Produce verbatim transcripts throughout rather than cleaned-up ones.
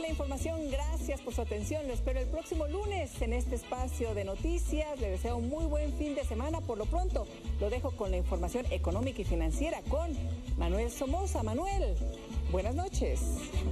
información. Gracias por su atención. Lo espero el próximo lunes en este espacio de noticias. Le deseo un muy buen fin de semana. Por lo pronto, lo dejo con la información económica y financiera con Manuel Somoza. Manuel, buenas noches.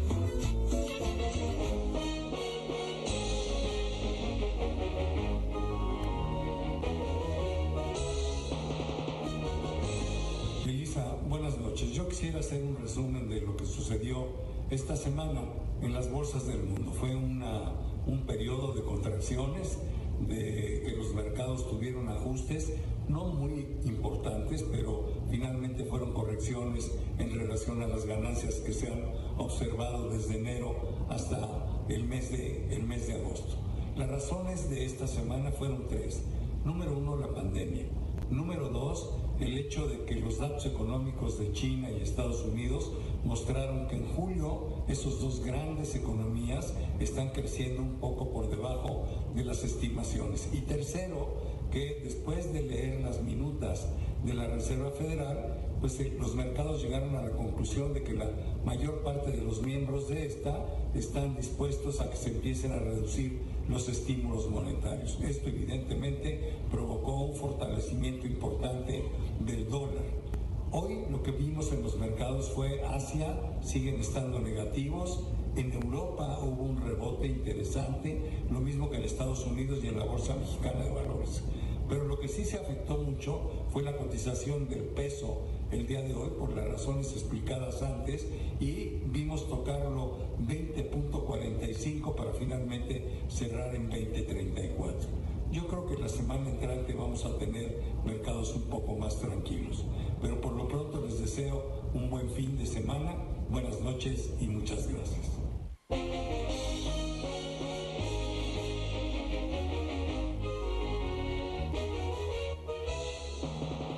Elisa, buenas noches. Yo quisiera hacer un resumen de lo que sucedió esta semana en las bolsas del mundo. Fue una, un periodo de contracciones, de que los mercados tuvieron ajustes, no muy importantes, pero finalmente fueron correcciones en relación a las ganancias que se han observado desde enero hasta el mes de, el mes de agosto. Las razones de esta semana fueron tres. Número uno, la pandemia. Número dos, el hecho de que los datos económicos de China y Estados Unidos mostraron que en julio esos dos grandes economías están creciendo un poco por debajo de las estimaciones. Y tercero, que después de leer las minutas de la Reserva Federal, pues eh, los mercados llegaron a la conclusión de que la mayor parte de los miembros de esta están dispuestos a que se empiecen a reducir los estímulos monetarios. Esto evidentemente provocó un fortalecimiento importante del dólar. Hoy lo que vimos en los mercados fue Asia, siguen estando negativos. En Europa hubo un rebote interesante, lo mismo que en Estados Unidos y en la Bolsa Mexicana de Valores. Pero lo que sí se afectó mucho fue la cotización del peso el día de hoy, por las razones explicadas antes, y vimos tocarlo veinte punto cuarenta y cinco para finalmente cerrar en veinte punto treinta y cuatro. Yo creo que la semana entrante vamos a tener mercados un poco más tranquilos. Pero por lo pronto les deseo un buen fin de semana, buenas noches y muchas gracias.